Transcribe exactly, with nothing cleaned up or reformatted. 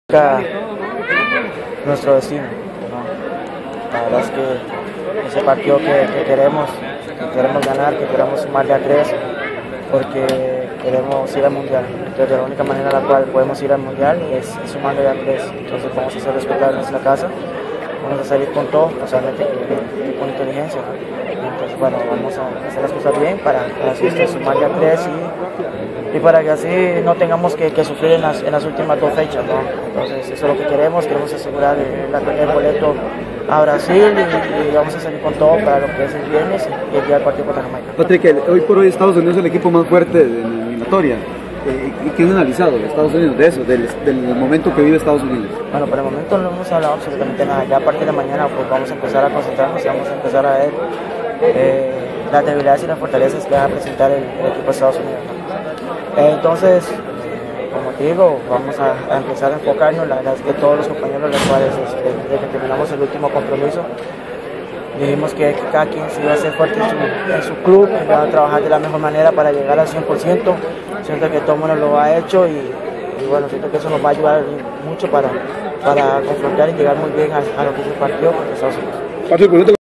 Nuestro destino, ¿no? La verdad es que ese partido que, que queremos, que queremos ganar, que queremos sumarle a tres, porque queremos ir al mundial. Entonces, la única manera en la cual podemos ir al mundial es, es sumarle a tres. Entonces, vamos a hacer respetar nuestra casa, vamos a salir con todo, solamente con inteligencia, ¿no? Entonces, bueno, vamos a hacer las cosas bien para, para así, sumarle a tres y, y para que así no tengamos que, que sufrir en las, en las últimas dos fechas, ¿no? Entonces, eso es lo que queremos, queremos asegurar el, el boleto a Brasil y, y vamos a salir con todo para lo que es el viernes y el día del partido contra Jamaica. Patrick, hoy por hoy Estados Unidos es el equipo más fuerte de la eliminatoria. Eh, ¿Qué han analizado de Estados Unidos, de eso, del, del momento que vive Estados Unidos? Bueno, por el momento no hemos hablado absolutamente nada. Ya a partir de mañana pues vamos a empezar a concentrarnos y vamos a empezar a ver eh, las debilidades y las fortalezas que va a presentar el, el equipo de Estados Unidos, ¿no? eh, Entonces, como te digo, vamos a, a empezar a enfocarnos. La verdad es que todos los compañeros, los cuales este, desde que terminamos el último compromiso, dijimos que cada quien se iba a hacer fuerte en su, en su club, que iba a trabajar de la mejor manera para llegar al cien por ciento. Siento que todo el mundo lo ha hecho y, y bueno, siento que eso nos va a ayudar mucho para, para confrontar y llegar muy bien a, a lo que es el partido contra Estados Unidos.